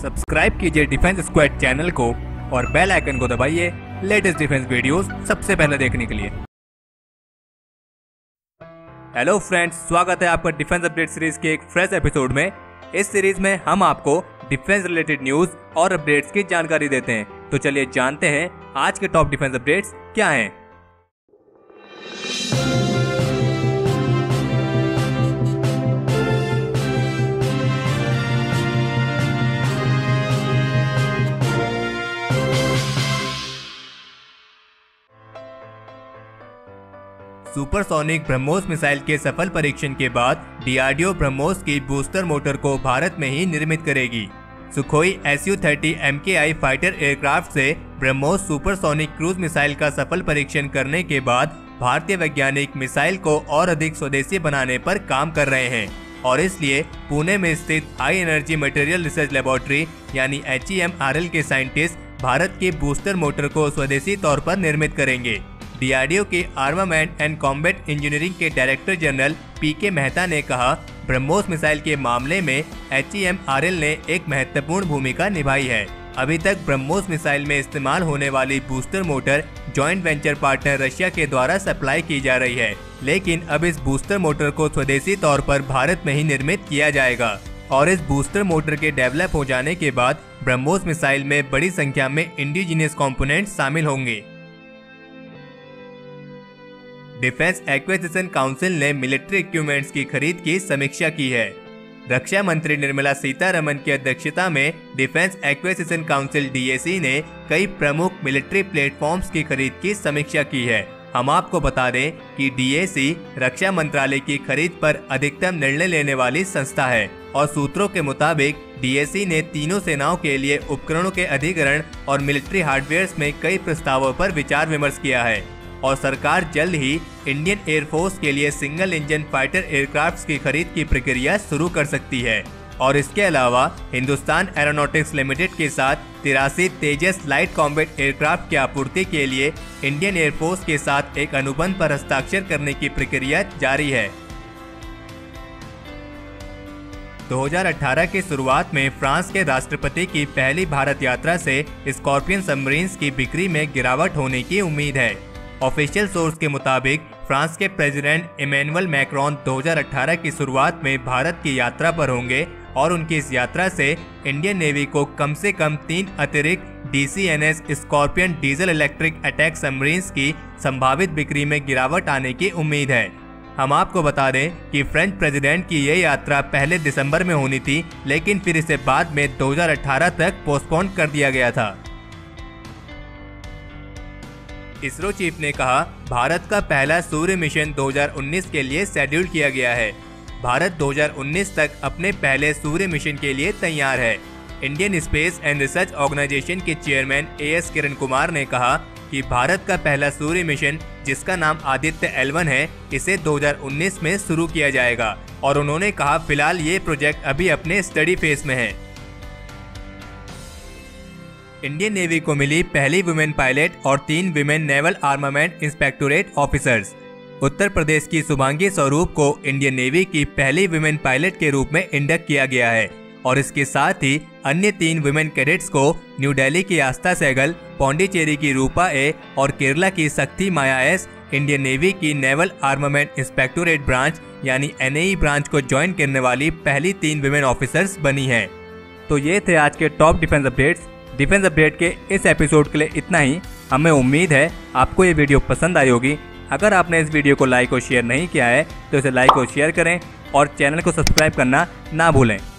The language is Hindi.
सब्सक्राइब कीजिए डिफेंस स्क्वाड चैनल को और बेल आइकन को दबाइए लेटेस्ट डिफेंस वीडियोस सबसे पहले देखने के लिए। हेलो फ्रेंड्स, स्वागत है आपका डिफेंस अपडेट सीरीज के एक फ्रेश एपिसोड में। इस सीरीज में हम आपको डिफेंस रिलेटेड न्यूज और अपडेट्स की जानकारी देते हैं। तो चलिए जानते हैं आज के टॉप डिफेंस अपडेट्स क्या हैं। सुपरसोनिक ब्रह्मोस मिसाइल के सफल परीक्षण के बाद डीआरडीओ ब्रह्मोस की बूस्टर मोटर को भारत में ही निर्मित करेगी। Sukhoi Su-30 MKI fighter aircraft से ब्रह्मोस सुपरसोनिक क्रूज मिसाइल का सफल परीक्षण करने के बाद भारतीय वैज्ञानिक मिसाइल को और अधिक स्वदेशी बनाने पर काम कर रहे हैं और इसलिए पुणे में स्थित high energy material research laboratory यानी HEMRL के साइंटिस्ट भारत की बूस्टर मोटर को स्वदेशी तौर पर निर्मित करेंगे। डीआरडीओ के आर्मामेंट एंड कॉम्बैट इंजीनियरिंग के डायरेक्टर जनरल PK मेहता ने कहा, ब्रह्मोस मिसाइल के मामले में HEMRL ने एक महत्वपूर्ण भूमिका निभाई है। अभी तक ब्रह्मोस मिसाइल में इस्तेमाल होने वाली booster motor joint venture partner Russia के द्वारा सप्लाई की जा रही है, लेकिन अब इस बूस्टर मोटर को स्वदेशी तौर पर भारत में ही निर्मित किया जाएगा और इस बूस्टर मोटर के डेवलप हो जाने के बाद ब्रह्मोस मिसाइल में बड़ी संख्या में इंडिजीनियस कंपोनेंट शामिल होंगे। डिफेंस एक्विजिशन काउंसिल ने मिलिट्री इक्विपमेंट्स की खरीद की समीक्षा की है। रक्षा मंत्री निर्मला सीतारमण की अध्यक्षता में डिफेंस एक्विजिशन काउंसिल DAC ने कई प्रमुख मिलिट्री प्लेटफॉर्म्स की खरीद की समीक्षा की है। हम आपको बता दें कि DAC रक्षा मंत्रालय की खरीद पर अधिकतम निर्णय लेने वाली संस्था है और सूत्रों के मुताबिक DAC ने तीनों सेनाओं के लिए उपकरणों के अधिग्रहण और मिलिट्री हार्डवेयर में कई प्रस्तावों पर विचार विमर्श किया है और सरकार जल्द ही इंडियन एयरफोर्स के लिए सिंगल इंजन फाइटर एयरक्राफ्ट्स की खरीद की प्रक्रिया शुरू कर सकती है। और इसके अलावा हिंदुस्तान एरोनॉटिक्स लिमिटेड के साथ 83 तेजस लाइट कॉम्बैट एयरक्राफ्ट की आपूर्ति के लिए इंडियन एयरफोर्स के साथ एक अनुबंध पर हस्ताक्षर करने की प्रक्रिया जारी है। 2018 की शुरुआत में फ्रांस के राष्ट्रपति की पहली भारत यात्रा से स्कॉर्पियन सबमरीन्स की बिक्री में गिरावट होने की उम्मीद है। ऑफिशियल सोर्स के मुताबिक फ्रांस के प्रेसिडेंट इमैनुअल मैक्रोन 2018 की शुरुआत में भारत की यात्रा पर होंगे और उनकी इस यात्रा से इंडियन नेवी को कम से कम 3 अतिरिक्त DCNS Scorpion diesel electric attack submarines की संभावित बिक्री में गिरावट आने की उम्मीद है। हम आपको बता दें कि फ्रेंच प्रेसिडेंट की यह यात्रा पहले दिसंबर में होनी थी, लेकिन फिर इसे बाद में 2018 तक पोस्टपोन कर दिया गया था। इसरो चीफ ने कहा, भारत का पहला सूर्य मिशन 2019 के लिए शेड्यूल किया गया है। भारत 2019 तक अपने पहले सूर्य मिशन के लिए तैयार है। Indian space and research organisation के चेयरमैन AS किरण कुमार ने कहा कि भारत का पहला सूर्य मिशन, जिसका नाम आदित्य L1 है, इसे 2019 में शुरू किया जाएगा और उन्होंने कहा, फिलहाल ये प्रोजेक्ट अभी अपने स्टडी फेज में है। इंडियन नेवी को मिली पहली वुमेन पायलट और 3 women naval armament inspectorate officers. Uttar Pradesh की शुभांगी स्वरूप को इंडियन नेवी की पहली विमेन पायलट के रूप में इंडक्ट किया गया है और इसके साथ ही अन्य 3 विमेन कैडेट्स को न्यू दिल्ली की आस्था सहगल, पौंडीचेरी की रूपा A और केरला की Shakti Maya S Indian navy की नेवल आर्मामेंट इंस्पेक्टोरेट ब्रांच यानी NAE ब्रांच को ज्वाइन करने वाली पहली 3 विमेन ऑफिसर्स बनी हैं। तो ये थे आज के top defence updates. Defence update के इस एपिसोड के लिए इतना ही। हमें उम्मीद है आपको ये वीडियो पसंद आई होगी। अगर आपने इस वीडियो को लाइक और शेयर नहीं किया है तो इसे लाइक और शेयर करें और चैनल को सब्सक्राइब करना ना भूलें।